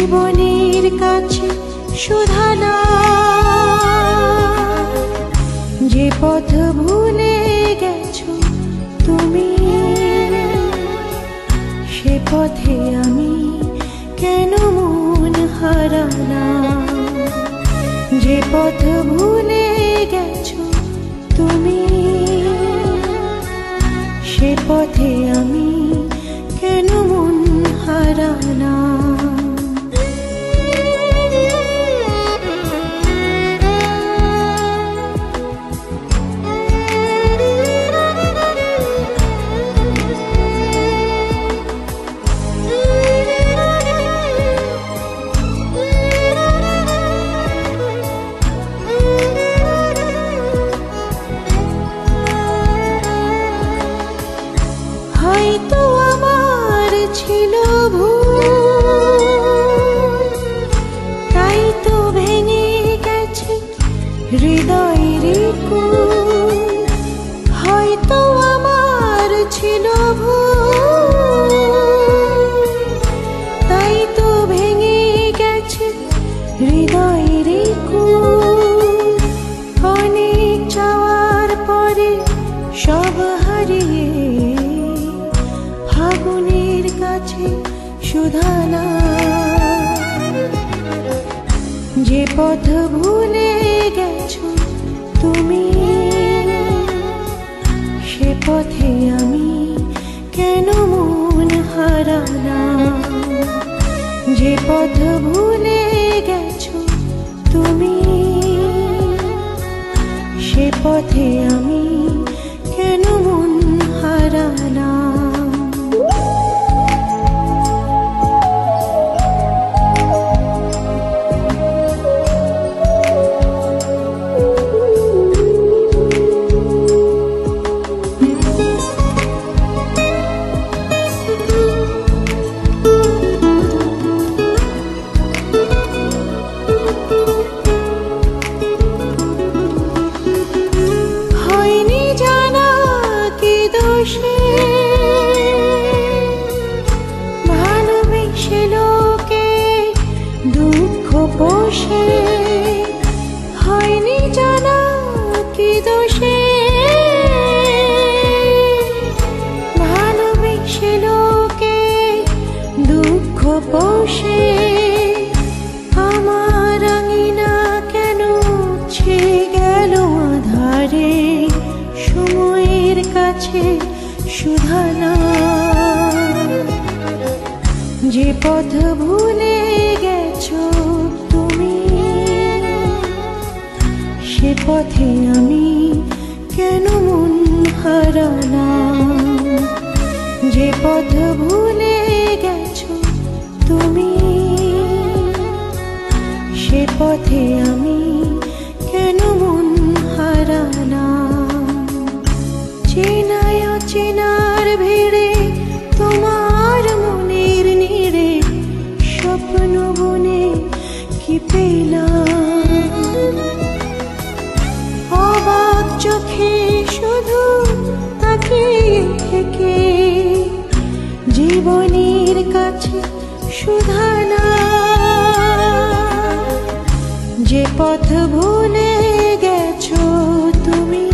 জীবনের কাছে শুধানা, যে পথ ভুলে গেছো তুমি, সে পথে আমি কেন মন হারানা। যে পথ ভুলে গেছো তুমি, সে পথে আমি কেন মন হারানা। হয়তো আমার ছিল ভুল, তাই তো ভেঙে গেছে হৃদয়ের কুল। হয়তো আমার ছিল ভুল, তাই তো ভেঙে গেছে হৃদয়ের কুল। অনেক চাওয়ার পরে সব হারিয়ে ফাগুনের কাছে শুধানা। যে পথ ভুলে গেছো তুমি, সে পথে আমি কেন মন হারানা। যে পথ ভুলে গেছো তুমি, সে পথে আমি কেন মন হারানা। ভালোবেসে লোকে দুঃখ পোষে, হয়নি জানা কি দোষে। ভালোবেসে লোকে দুঃখ পোষে, আমার আঙিনা কেন ছে গেল আধারে। সময়ের কাছে শুধানা। যে পথ ভুলে গেছো তুমি, সে পথে আমি কেন মন হারানা। যে পথ ভুলে গেছো তুমি, সে পথে আমি কেন মন হারানা। চেনায় অচেনার ভিড়ে তোমার মনের নিড়ে স্বপ্ন বনে কি পেলাম। অবাক চোখে শুধু তাকিয়ে থেকে জীবনের কাছে শুধানা। যে পথ ভুলে গেছো তুমি,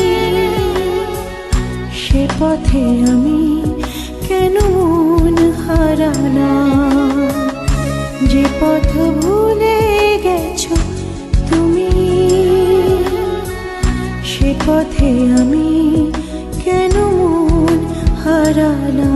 সে পথে আমি কেন মন হারানা। যে পথ ভুলে গেছো তুমি, সে পথে আমি কেন মন হারানা।